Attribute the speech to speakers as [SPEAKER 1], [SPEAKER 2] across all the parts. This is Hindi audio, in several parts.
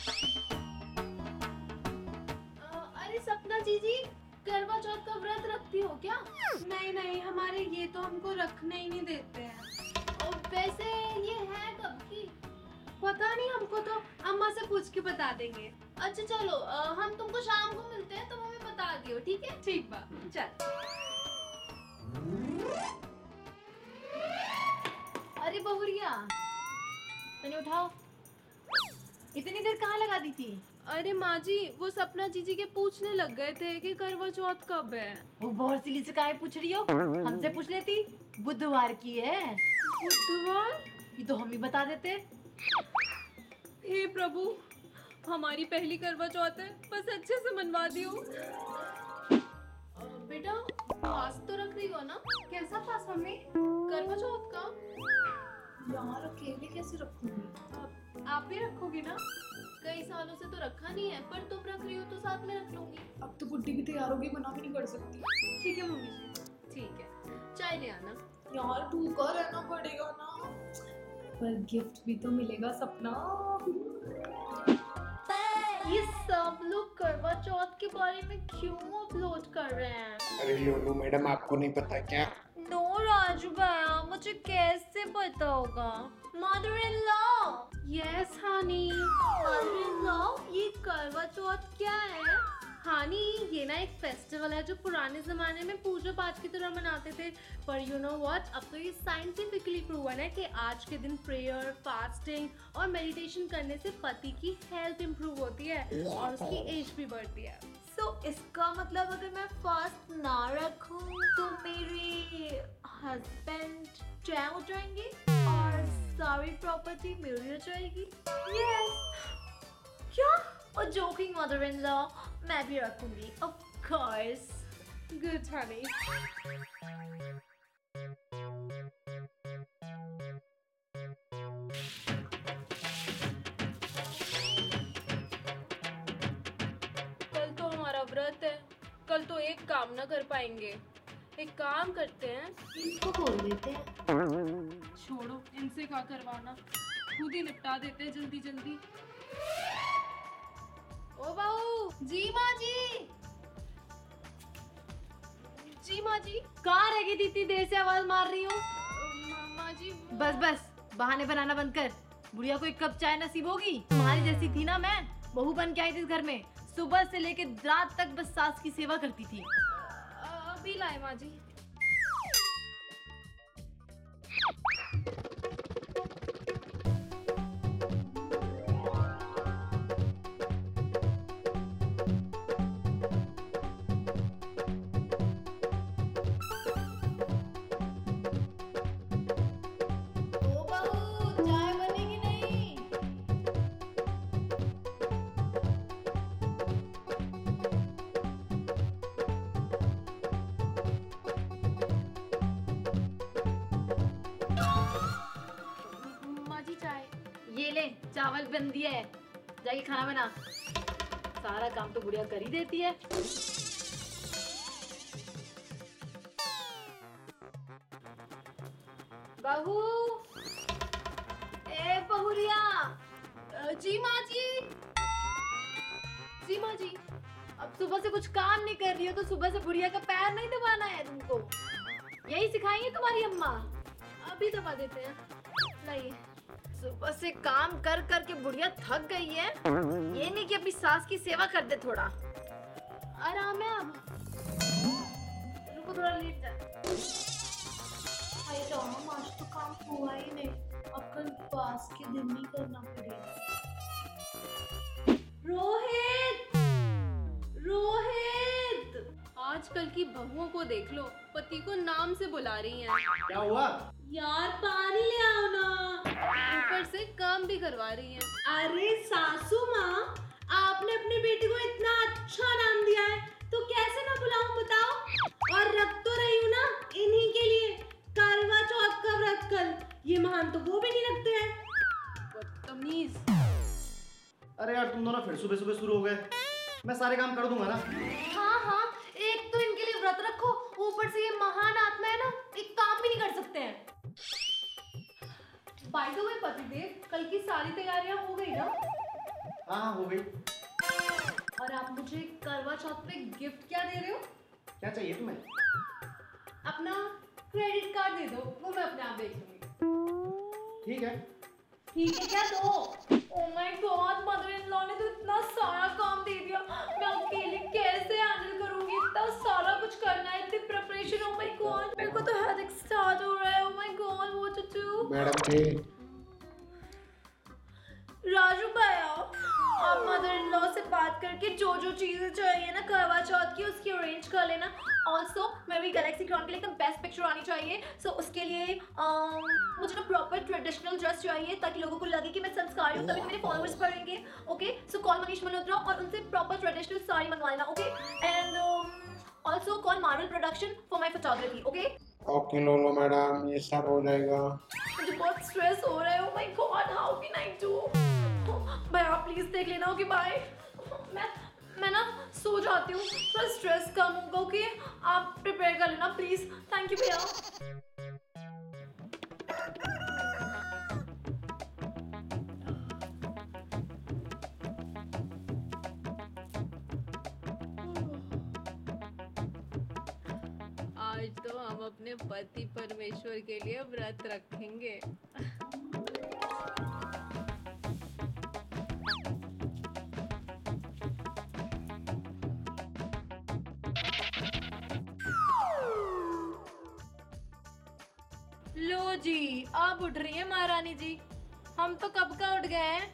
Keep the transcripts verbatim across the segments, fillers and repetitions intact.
[SPEAKER 1] अरे सपना जीजी, करवा चौथ का व्रत रखती हो क्या?
[SPEAKER 2] नहीं नहीं, हमारे ये तो हमको रखने ही नहीं देते हैं।
[SPEAKER 1] और वैसे ये है कब की?
[SPEAKER 2] पता नहीं, हमको तो अम्मा से पूछ के बता देंगे।
[SPEAKER 1] अच्छा चलो, अ, हम तुमको शाम को मिलते हैं, तुम हमें बता दियो, ठीक है?
[SPEAKER 2] ठीक बा, चल।
[SPEAKER 1] अरे बहुरिया, तनी उठाओ। इतनी देर कहाँ लगा दी थी?
[SPEAKER 2] अरे माँ जी, वो सपना जीजी के पूछने लग गए थे कि करवा चौथ कब है।
[SPEAKER 1] वो बहुत सिली से काहे पूछ रही हो? हमसे पूछ लेती, बुधवार की है।
[SPEAKER 2] बुधवार?
[SPEAKER 1] ये तो हम ही बता देते।
[SPEAKER 2] हे प्रभु, हमारी पहली करवा चौथ है, बस अच्छे से मनवा दियो।
[SPEAKER 1] बेटा, पास तो रख रही हो ना?
[SPEAKER 2] कैसा पास मम्मी?
[SPEAKER 1] करवा चौथ का।
[SPEAKER 3] यार अकेले कैसे रखूंगी?
[SPEAKER 2] आप, आप भी रखोगी ना?
[SPEAKER 1] कई सालों से तो रखा नहीं है, पर तुम रख रही हो तो साथ में रख लूंगी।
[SPEAKER 3] अब तो गुड्डी भी तैयार होगी, मना भी नहीं कर सकती।
[SPEAKER 2] ठीक है मम्मी जी।
[SPEAKER 1] ठीक है, चाय ले आना।
[SPEAKER 3] यार भूखा रहना पड़ेगा ना, पर गिफ्ट भी तो मिलेगा सपना।
[SPEAKER 1] ये सब लोग करवा चौथ के बारे में क्यों अपलोड कर रहे हैं?
[SPEAKER 4] अरे लोलू मैडम, आपको नहीं पता क्या?
[SPEAKER 1] नो राजू भैया, मुझे कैसे पता होगा? Mother in law.
[SPEAKER 2] Yes honey.
[SPEAKER 1] Mother in law, ये करवा चौथ क्या है?
[SPEAKER 2] हानी, ये ना एक फेस्टिवल है जो पुराने जमाने में पूजा पाठ की तरह मनाते थे, पर यू नो व्हाट, अब तो ये साइंटिफिकली प्रूवन है कि आज के दिन प्रेयर, फास्टिंग और मेडिटेशन करने से पति की हेल्थ इंप्रूव होती है और उसकी एज भी बढ़ती है।
[SPEAKER 1] सो so, इसका मतलब अगर मैं फास्ट ना रखूं तो मेरे हस्बैंड क्या हो जाएंगे और सारी प्रॉपर्टी मेरी हो जाएगी? यस। क्या? और जोकिंग मदर इन लॉ, मैं भी रखूंगी ऑफ कोर्स।
[SPEAKER 2] गुड हनी। कल तो हमारा व्रत है, कल तो एक काम ना कर पाएंगे। एक काम करते हैं,
[SPEAKER 1] इसको बोल देते हैं।
[SPEAKER 2] छोड़ो, इनसे क्या करवाना, खुद ही निपटा देते हैं जल्दी जल्दी। ओ बहू जी, माँ जी। जी माँ जी।
[SPEAKER 1] कहाँ रह गई थी इतनी देर से आवाज मार रही हो?
[SPEAKER 2] माँ जी वो...
[SPEAKER 1] बस बस, बहाने बनाना बंद कर। बुढ़िया को एक कप चाय नसीब होगी? तुम्हारी जैसी थी ना मैं, बहू बन के आई थी इस घर में, सुबह से लेके रात तक बस सास की सेवा करती थी।
[SPEAKER 2] अभी लाए माँ जी।
[SPEAKER 1] ओ बहू, चाय बनेगी नहीं?
[SPEAKER 2] माँ जी चाय।
[SPEAKER 1] ये ले, चावल बन दिया है, जाके खाना बना। सारा काम तो बुढ़िया कर ही देती है। बहू, ए बहुरिया।
[SPEAKER 2] जी माँ जी। जी माँ जी।
[SPEAKER 1] अब सुबह से कुछ काम नहीं कर रही हो तो सुबह से बुढ़िया का पैर नहीं दबाना है तुमको? यही सिखाएंगे तुम्हारी अम्मा?
[SPEAKER 2] अभी दबा देते हैं, लाइए।
[SPEAKER 1] सुबह से काम कर कर के बुढ़िया थक गई है, ये नहीं कि अपनी सास की सेवा कर दे थोड़ा।
[SPEAKER 2] आराम है अब।
[SPEAKER 1] रुको, थोड़ा लेट जा।
[SPEAKER 3] हाय राम, आज तो काम हुआ ही नहीं, अब कल पास के दिन ही करना पड़ेगा।
[SPEAKER 2] रोहित, रोहित, आजकल की बहुओं को देख लो, पति को नाम से बुला रही हैं।
[SPEAKER 4] क्या हुआ?
[SPEAKER 2] यार पानी ले आओ ना, ऊपर से काम भी करवा रही हैं। अरे सासू माँ, आपने अपने बेटे को इतना अच्छा नाम दिया है तो कैसे ना बुलाऊं बताओ? और रख तो रही हूँ ना इन्हीं के लिए, करवा चौथ का व्रत कल, ये महान तो वो भी नहीं रखते हैं। बदतमीज।
[SPEAKER 5] अरे यार, तुम दोनों फिर सुबह सुबह शुरू हो गए। मैं सारे काम कर दूंगा ना।
[SPEAKER 1] हाँ हाँ, एक तो इनके लिए व्रत रखो, ऊपर से ये महान आत्मा है ना, एक काम भी नहीं कर सकते हैं।
[SPEAKER 2] बाय द वे पतिदेव, कल की सारी तैयारियां हो गई ना?
[SPEAKER 5] हाँ हाँ हो गई।
[SPEAKER 2] और आप मुझे करवा चौथ पे गिफ्ट क्या दे रहे हो?
[SPEAKER 5] क्या चाहिए तुम्हें?
[SPEAKER 2] अपना क्रेडिट कार्ड दे दो, वो मैं अपने आप देख लूंगी।
[SPEAKER 5] ठीक है।
[SPEAKER 2] ठीक है क्या दो?
[SPEAKER 1] Oh my God, mother in law ने तो इतना सारा काम दे दिया, मैं अकेले कैसे हैंडल करूंगी? इतना सारा कुछ करना है, इतनी प्रिपरेशन। Oh my God, मेरे को तो हेडेक स्टार्ट हो रहा है। Oh my God, what to do?
[SPEAKER 4] Madam ji
[SPEAKER 1] Raju भैया, आप मदर इन लॉ से बात करके जो जो चीजें चाहिए ना करवा चौथ की उसकी अरेंज कर लेना। ऑल्सो मेरी गैलेक्सी क्राउन के लिए एकदम बेस्ट पिक्चर आनी चाहिए। सो so, उसके लिए um, मुझे ना प्रॉपर ट्रेडिशनल ड्रेस चाहिए ताकि लोगों को लगे कि मैं संस्कारी हूँ, तभी मेरे फॉलोअर्स बढ़ेंगे। Okay, so call Manish Malhotra और उनसे प्रॉपर ट्रेडिशनल साड़ी मंगवा लेना। Okay, and also call Marvel production for my photography. Okay
[SPEAKER 4] okay Lolo madam, ये सब हो जाएगा।
[SPEAKER 1] मुझे बहुत स्ट्रेस हो रहा है। Oh my God, how can I do? भैया प्लीज देख लेना। Okay bye. मैं मैं ना सो जाती हूँ, थोड़ा स्ट्रेस कम होगा। ओके, आप प्रिपेयर कर लेना प्लीज। थैंक यू भैया।
[SPEAKER 2] आज तो हम अपने पति परमेश्वर के लिए व्रत रखेंगे। लो जी, आप उठ रही हैं महारानी जी, हम तो कब का उठ गए हैं।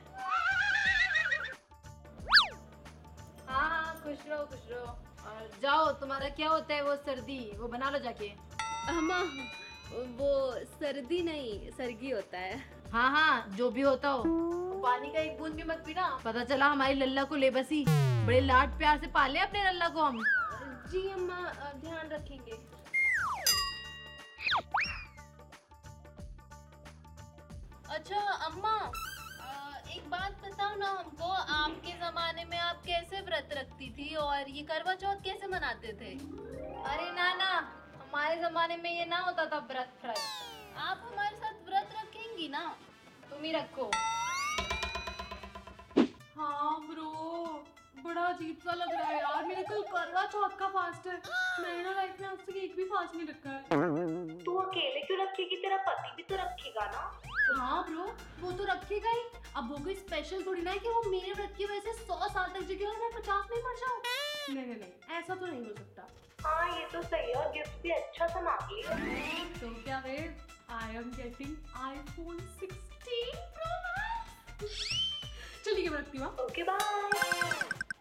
[SPEAKER 2] हाँ हाँ खुश रहो खुश रहो। और जाओ, तुम्हारा क्या होता है वो सर्दी, वो बना लो जाके। अम्मा वो सर्दी नहीं सरगी होता है। हाँ हाँ जो भी होता हो, पानी का एक बूंद भी मत पीना। पता चला हमारी लल्ला को ले बसी, बड़े लाड प्यार से पाले अपने लल्ला को हम। जी अम्मा ध्यान रखेंगे। अच्छा अम्मा, एक बात बताओ ना हमको, आपके जमाने में आप कैसे व्रत रखती थी और ये करवा चौथ कैसे मनाते थे? अरे ना ना, हमारे जमाने में ये ना होता था व्रत व्रत। आप हमारे साथ व्रत रखेंगी ना? तुम ही रखो। हाँ ब्रो, बड़ा अजीब सा लग रहा है यार, मेरे कल करवा चौथ का फास्ट है। मैंने ना लाइफ में आज तक एक भी फास्ट नहीं रखा है।
[SPEAKER 3] तू अकेले क्यों रखेगी? तेरा पति भी तो रखेगा ना।
[SPEAKER 2] हाँ ब्रो, वो तो रखेगा ही। अब वो कोई स्पेशल थोड़ी ना है कि वो मेरे व्रत की वजह से सौ साल तक जिगे और मैं पचास में मर जाऊँ। नहीं नहीं नहीं, ऐसा तो नहीं हो सकता।
[SPEAKER 3] हाँ ये तो सही है, और गिफ्ट भी अच्छा सा मांग लिया।
[SPEAKER 2] तो क्या वे, I am getting iPhone sixteen Pro Max. चलिए मैं रखती हूँ।
[SPEAKER 3] Okay bye.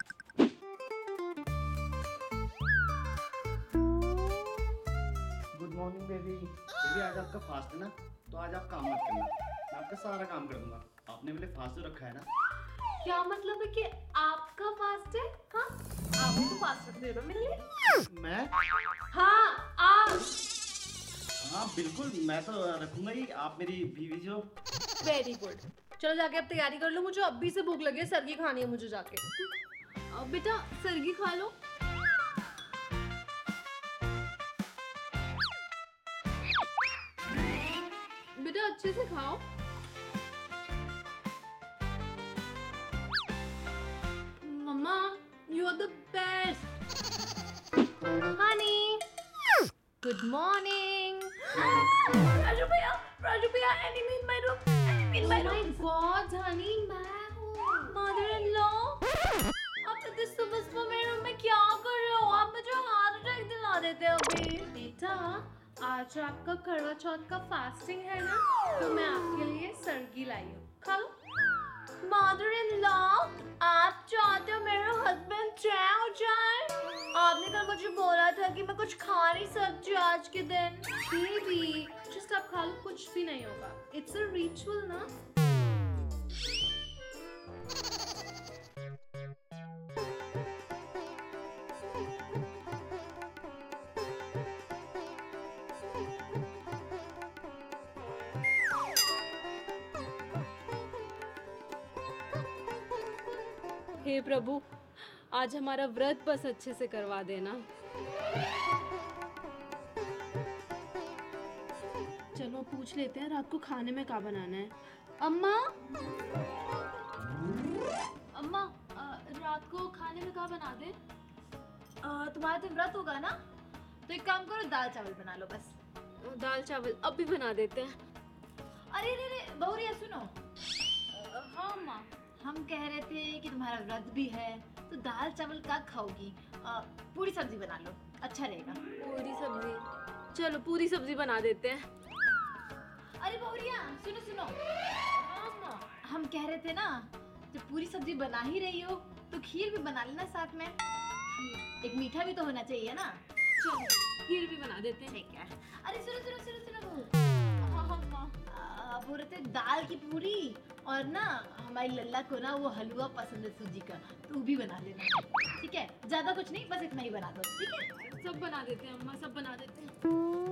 [SPEAKER 5] Good morning baby. Baby आज आपका फास्ट है ना, तो आज आप काम मत करना, मैं आपका सारा काम कर दूंगा। आपने मेरे फास्ट रखा है ना।
[SPEAKER 2] क्या मतलब है कि आपका फास्ट है? हाँ, आप भी तो फास्ट रख रहे हो मेरे लिए।
[SPEAKER 5] मैं?
[SPEAKER 2] हाँ आप।
[SPEAKER 5] हाँ बिल्कुल, मैं तो रखूंगा ही। आप मेरी बीवी जो।
[SPEAKER 2] Very good. चलो जाके अब तैयारी कर लो, मुझे अभी से भूख लगी है, सरगी खानी है मुझे जाके। अब बेटा सरगी खा लो। बेटा अच्छे से खाओ। Mumma you are the best. Honey good morning.
[SPEAKER 1] Raju भैया, राजू भैया, enemy in my room, enemy in my
[SPEAKER 2] my
[SPEAKER 1] room.
[SPEAKER 2] God honey, मैं हूँ।
[SPEAKER 1] मदर इन लॉ, आप इतने सुबह सुबह मेरे रूम में क्या कर रहे हो? आप मुझे हार्ट अटैक दिला देते अभी।
[SPEAKER 2] बेटा आज आपका करवा चौथ का फास्टिंग है ना, तो मैं आपके लिए सरगी लाई हूँ, खा लो।
[SPEAKER 1] मदर इन लॉ, आप चाहते हो मेरे हस्बैंड तय हो जाए? आपने कल मुझे बोला था कि मैं कुछ खा नहीं सकती आज के दिन।
[SPEAKER 2] बेबी जस्ट आप खा लो, कुछ भी नहीं होगा। इट्स अ रिचुअल ना। हे प्रभु, आज हमारा व्रत बस अच्छे से करवा देना। चलो पूछ लेते हैं रात को खाने में क्या बनाना है। अम्मा, अम्मा रात को खाने में क्या बना दे?
[SPEAKER 1] अ, तुम्हारा तो व्रत होगा ना, तो एक काम करो, दाल चावल बना लो बस।
[SPEAKER 2] दाल चावल अब भी बना देते हैं।
[SPEAKER 1] अरे रे रे बहुरिया सुनो,
[SPEAKER 2] हाँ माँ।
[SPEAKER 1] हम कह रहे थे कि तुम्हारा व्रत भी है, तो दाल चावल का खाओगी, अ, पूरी सब्जी बना लो, अच्छा रहेगा।
[SPEAKER 2] पूरी सब्जी, चलो पूरी सब्जी बना देते हैं।
[SPEAKER 1] अरे बहुरिया सुनो सुनो,
[SPEAKER 2] हाँ माँ।
[SPEAKER 1] हम कह रहे थे ना, जब पूरी सब्जी बना ही रही हो तो खीर भी बना लेना साथ में, एक मीठा भी तो होना चाहिए ना।
[SPEAKER 2] चलो खीर भी बना देते हैं।
[SPEAKER 1] ठीक है। अरे सुनो सुनो सुनो सुनो बहू,
[SPEAKER 2] हाँ हाँ माँ।
[SPEAKER 1] आ, बोल रहे थे दाल की पूरी, और ना हमारी लल्ला को ना वो हलवा पसंद है सूजी का, तो वो भी बना लेना, ठीक है? ज्यादा कुछ नहीं, बस इतना ही बना दो, ठीक है?
[SPEAKER 2] सब बना देते हैं अम्मा, सब बना देते हैं।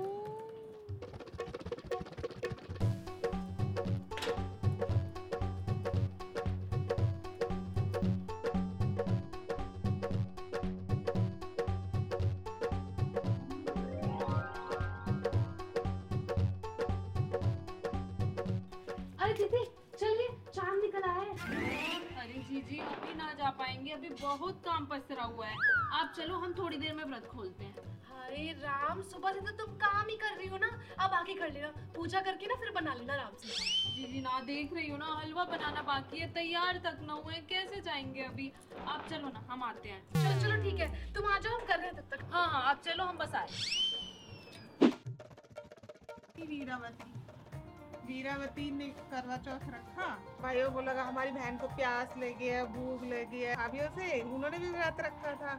[SPEAKER 3] अरे दीदी चलिए, चांद निकल आया है।
[SPEAKER 2] अरे जीजी अभी ना जा पाएंगे, अभी बहुत काम पसरा हुआ है। आप चलो, हम थोड़ी देर में व्रत खोलते हैं।
[SPEAKER 3] अरे राम, सुबह से तो तुम काम ही कर रही हो ना, अब आके कर लेना, पूजा करके ना फिर बना लेना आराम से।
[SPEAKER 2] जीजी ना देख रही हो ना, हलवा बनाना बाकी है, तैयार तक ना हुए, कैसे जाएंगे अभी? आप चलो ना, हम आते हैं।
[SPEAKER 3] चलो चलो ठीक है, तुम आ जाओ, हम कर रहे हैं तब तक।
[SPEAKER 2] हाँ हाँ आप चलो, हम बस आए।
[SPEAKER 6] वीरावती वीरावती ने करवा चौथ रखा, भाइयों को लगा हमारी बहन को प्यास लगी है, भूख लगी है, भाभीियों से उन्होंने भी व्रत रखा था।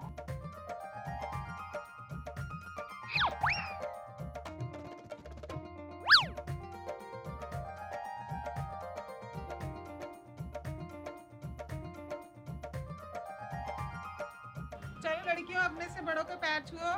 [SPEAKER 6] चलो लड़कियों, अपने से बड़ों के पैर छुओ।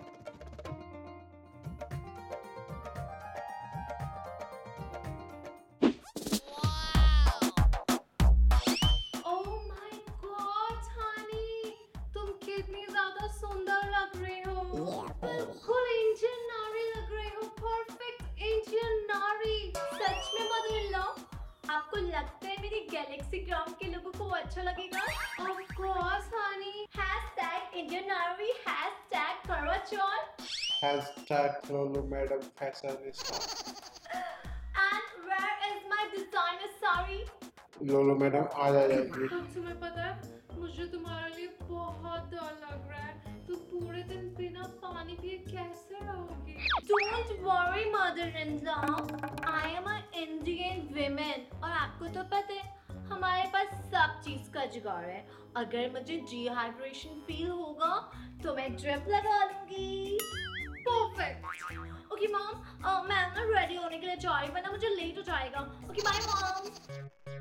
[SPEAKER 3] ओह माय गॉड हानी, तुम कितनी ज्यादा सुंदर लग रही हो, बिल्कुल इंडियन नारी लग रही हो, परफेक्ट इंडियन नारी।
[SPEAKER 1] सच में मदर इन लॉ, आपको लगता है मेरी गैलेक्सी ग्राम के लोगों को अच्छा लगेगा?
[SPEAKER 3] Of course honey.
[SPEAKER 1] Hashtag Indian नारी, hashtag Karva Chauth,
[SPEAKER 4] hashtag Lolo madam fashionista.
[SPEAKER 1] And where is my designer sari?
[SPEAKER 4] Lolo madam आ जाएगी।
[SPEAKER 2] तब तुम्हें पता है, मुझे तुम्हारे लिए बहुत डर लग रहा है। तुम पूरे दिन बिना पानी पिए कैसे रहोगी?
[SPEAKER 1] Don't worry mother-in-law, I am an Indian woman, और आपको तो पता है हमारे पास सब चीज का जुगाड़ है। अगर मुझे डिहाइड्रेशन फील होगा तो मैं ड्रिप लगा लूंगी। परफेक्ट। ओके मॉम, मैं ना रेडी होने के लिए जा रही हूँ, वरना मुझे लेट हो जाएगा। Okay bye mom.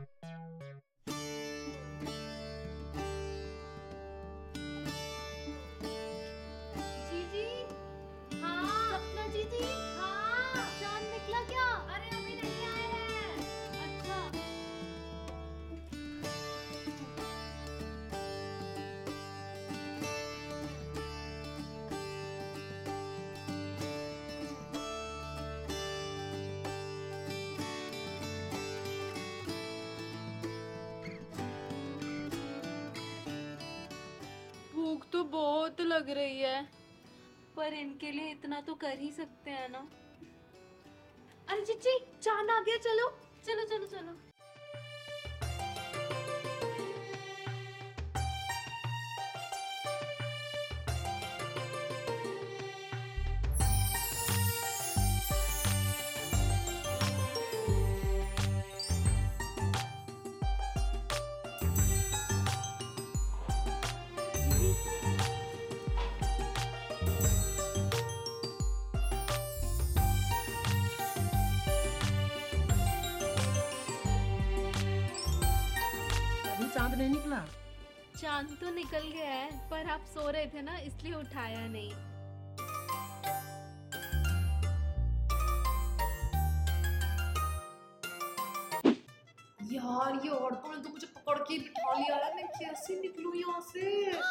[SPEAKER 2] जीजी, हाँ। सपना जीजी, हाँ। चांद निकला क्या? अरे अभी नहीं आए हैं। अच्छा। भूख तो बहुत लग रही है, पर इनके लिए इतना तो कर ही सकते हैं ना।
[SPEAKER 3] अरे चिच्ची, चांद आ गया, चलो
[SPEAKER 2] चलो चलो चलो।
[SPEAKER 6] अभी चांद नहीं निकला।
[SPEAKER 2] चांद तो निकल गया है, पर आप सो रहे थे ना, इसलिए उठाया नहीं।
[SPEAKER 3] यार, ये औरतों ने तो मुझे पकड़ के बिठा लिया है, मैं कैसे निकलूं यहाँ से?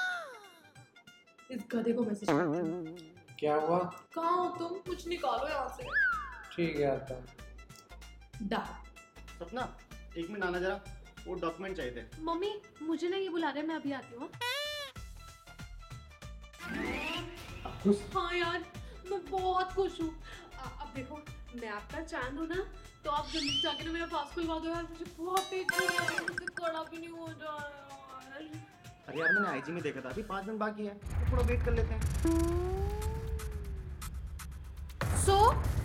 [SPEAKER 3] इस गधे को मैसेज करती हूँ।
[SPEAKER 4] क्या हुआ?
[SPEAKER 3] कहाँ हो तुम? कुछ निकालो यहाँ से।
[SPEAKER 4] ठीक है आता हूँ।
[SPEAKER 3] डा
[SPEAKER 5] सपना, एक मिनट आना जरा। वो डॉक्यूमेंट चाहिए थे।
[SPEAKER 2] मम्मी मुझे ना ये बुला रहे हैं, मैं अभी आती हूँ।
[SPEAKER 5] आप खुश?
[SPEAKER 2] हाँ यार मैं बहुत खुश हूँ। आ- अब देखो मैं आपका चांद हूँ ना, तो आप जल्दी जाके ना मेरा पास खुलवा दो यार, मुझे बहुत तेज हो रहा है, मुझसे खड़ा भी नहीं हो रहा है यार।
[SPEAKER 5] अरे यार मैंने आईजी में देखा था, अभी पाँच मिनट बाकी है, तो थोड़ा वेट कर लेते हैं।
[SPEAKER 2] सो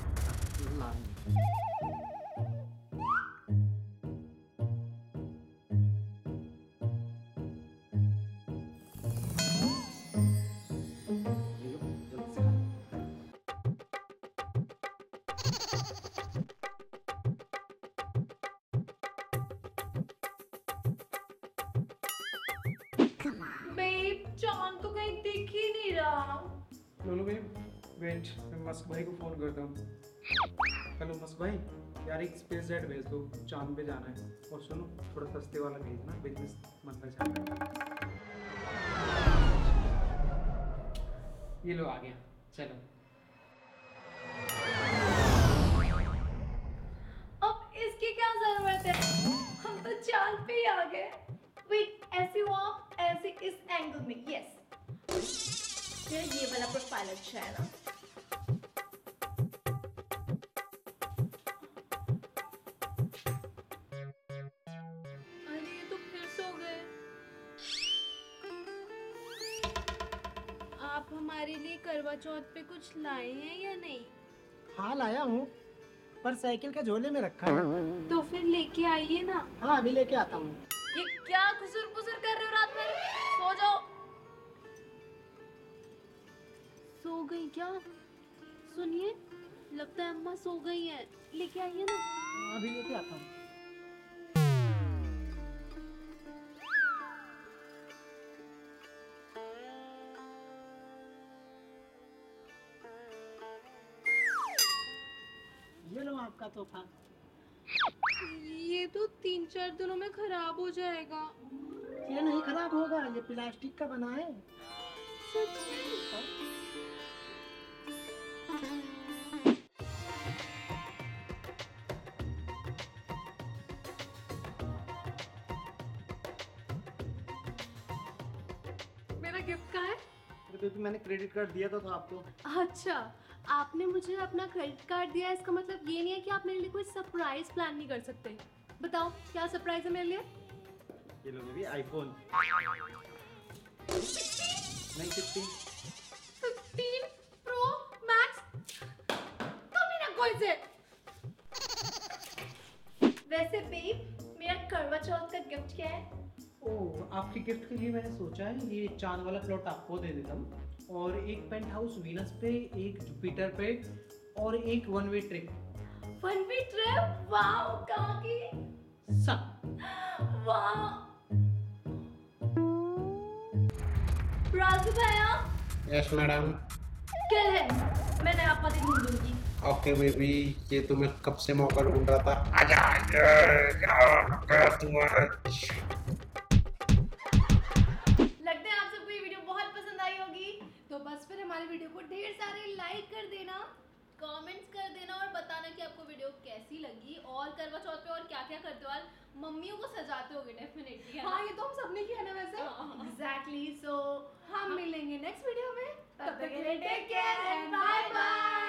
[SPEAKER 5] ये लो, जल्दी से खा।
[SPEAKER 1] बेब चांद तो कहीं दिख ही नहीं रहा।
[SPEAKER 7] लोलो भाई वेट, मैं मस्क भाई को फोन करता हूँ। हेलो मस्क भाई, यार एक स्पेस जेट भेज दो, चांद पे जाना है। और सुनो थोड़ा सस्ते वाला भेजना, बिजनेस मतलब चल। ये लो आ गया, चलो।
[SPEAKER 1] अब इसकी क्या जरूरत है, हम तो चांद पे ही आ गए। वेट ऐसे हुआ, ऐसे इस एंगल में, यस यार ये वाला प्रोफाइल अच्छा है ना।
[SPEAKER 2] अरे ये तो फिर सो गए। आप हमारे लिए करवा चौथ पे कुछ लाए हैं या नहीं?
[SPEAKER 8] हाँ लाया हूँ, पर साइकिल के झोले में रखा है।
[SPEAKER 2] तो फिर लेके आइए ना।
[SPEAKER 8] हाँ अभी लेके आता हूँ।
[SPEAKER 1] ये क्या खुसुर पुसुर कर रहे हो रात में, सो जाओ।
[SPEAKER 2] सो गई क्या? सुनिए लगता है अम्मा सो गई हैं, लेके आइए ना।
[SPEAKER 8] हाँ, अभी लेके आता हूँ। ये लो आपका तोहफा।
[SPEAKER 2] ये तो तीन चार दिनों में खराब हो जाएगा।
[SPEAKER 8] ये नहीं खराब होगा, ये प्लास्टिक का बना है।
[SPEAKER 2] सच में? मेरा गिफ्ट कहाँ है?
[SPEAKER 5] अरे बेबी मैंने क्रेडिट कार्ड दिया था, था आपको।
[SPEAKER 2] अच्छा आपने मुझे अपना क्रेडिट कार्ड दिया, इसका मतलब ये नहीं है कि आप मेरे लिए कोई सरप्राइज प्लान नहीं कर सकते। बताओ क्या सरप्राइज है मेरे लिए?
[SPEAKER 5] ये लो बेबी आईफोन। नहीं सिक्सटीन।
[SPEAKER 2] Fifteen Pro Max. कभी ना कोई से।
[SPEAKER 1] वैसे बेब मेरा करवा चौथ का गिफ्ट क्या है?
[SPEAKER 7] ओह आपके गिफ्ट के लिए मैंने सोचा है ये चांद वाला प्लॉट आपको दे देता हूँ, और एक पेंट हाउस वीनस पे, एक जुपिटर पे, और एक one way trip.
[SPEAKER 1] One way trip, wow कहाँ की?
[SPEAKER 7] सब
[SPEAKER 1] वाह राजू भैया,
[SPEAKER 4] यस मैडम।
[SPEAKER 1] कल है मैंने आप पति ढूंढ दूंगी।
[SPEAKER 4] ओके बेबी, ये तो मैं कब से मौका ढूंढ रहा था। आजा आजा तुम्हारा।
[SPEAKER 1] लगता है आप सबको ये वीडियो बहुत पसंद आई होगी।
[SPEAKER 2] तो बस फिर हमारी वीडियो को ढेर सारे लाइक कर देना,
[SPEAKER 1] कमेंट्स कर देना और बताना कि आपको वीडियो कैसी लगी, और करवा चौथ पे और क्या क्या करते हो। आज मम्मियों को सजाते होगे डेफिनेटली।
[SPEAKER 2] हाँ ये तो हम सबने किया ना वैसे।
[SPEAKER 1] एग्जैक्टली। सो
[SPEAKER 2] हम मिलेंगे नेक्स्ट वीडियो में।
[SPEAKER 1] तब तक के लिए take care and bye bye.